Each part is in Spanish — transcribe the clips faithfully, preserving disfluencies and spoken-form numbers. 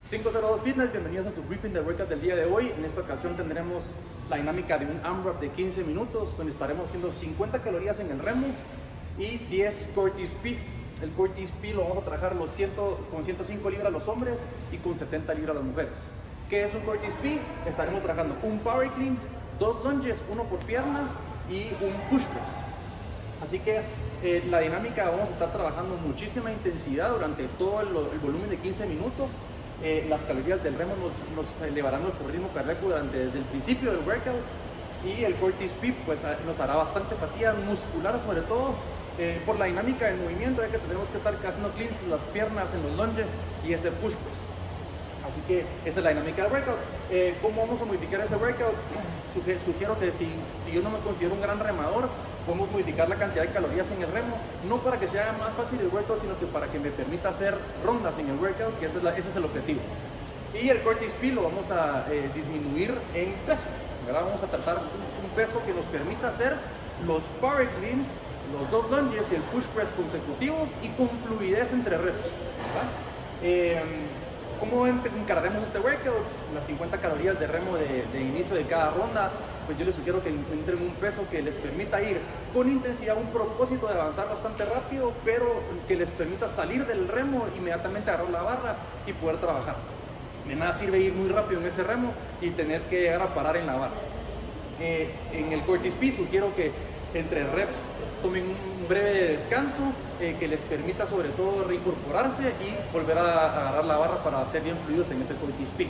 cinco cero dos Fitness, bienvenidos a su briefing de workout del día de hoy. En esta ocasión tendremos la dinámica de un AMRAP de quince minutos, donde estaremos haciendo cincuenta calorías en el remo y diez Curtis P. El Curtis P lo vamos a trabajar los cien, con ciento cinco libras los hombres y con setenta libras las mujeres. ¿Qué es un Curtis P? Estaremos trabajando un Power Clean, dos lunges, uno por pierna y un push press. Así que eh, la dinámica vamos a estar trabajando muchísima intensidad durante todo el, el volumen de quince minutos. Eh, las calorías del remo nos, nos elevarán nuestro ritmo cardíaco durante, desde el principio del workout, y el Curtis P pues, nos hará bastante fatiga muscular, sobre todo eh, por la dinámica del movimiento, ya que tenemos que estar haciendo cleans las piernas en los lunges y ese push press. Así que esa es la dinámica del workout. Eh, ¿Cómo vamos a modificar ese workout? Sugiero, sugiero que si, si yo no me considero un gran remador, podemos modificar la cantidad de calorías en el remo, no para que sea más fácil el workout, sino que para que me permita hacer rondas en el workout, que ese es, la, ese es el objetivo. Y el Curtis P lo vamos a eh, disminuir en peso, ¿verdad? Vamos a tratar un, un peso que nos permita hacer los power cleans, los dos lunges y el push press consecutivos y con fluidez entre reps, ¿verdad? Eh, ¿Cómo encararemos este workout? Las cincuenta calorías de remo de, de inicio de cada ronda, pues yo les sugiero que encuentren un peso que les permita ir con intensidad, un propósito de avanzar bastante rápido, pero que les permita salir del remo, inmediatamente agarrar la barra y poder trabajar. De nada sirve ir muy rápido en ese remo y tener que llegar a parar en la barra. Eh, en el Curtis P sugiero que entre reps tomen un breve descanso eh, que les permita sobre todo reincorporarse y volver a, a agarrar la barra para ser bien fluidos en ese Curtis P.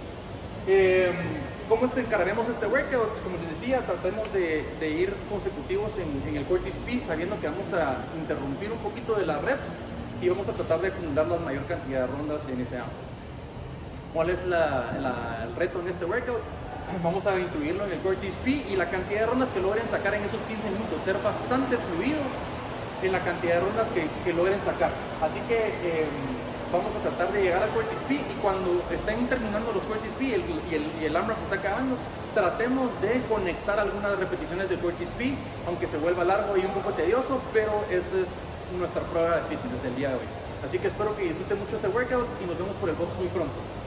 Eh, ¿Cómo encararemos este workout? Como les decía, tratemos de, de ir consecutivos en, en el Curtis P, sabiendo que vamos a interrumpir un poquito de las reps y vamos a tratar de acumular la mayor cantidad de rondas en ese ámbito. ¿Cuál es la, la, el reto en este workout? Vamos a incluirlo en el Curtis P y la cantidad de rondas que logren sacar en esos quince minutos, ser bastante fluidos en la cantidad de rondas que, que logren sacar. Así que eh, vamos a tratar de llegar al Curtis P, y cuando estén terminando los Curtis P y el, y el, y el AMRAP está acabando, tratemos de conectar algunas repeticiones de Curtis P, aunque se vuelva largo y un poco tedioso, pero esa es nuestra prueba de fitness del día de hoy. Así que espero que disfruten mucho este workout y nos vemos por el box muy pronto.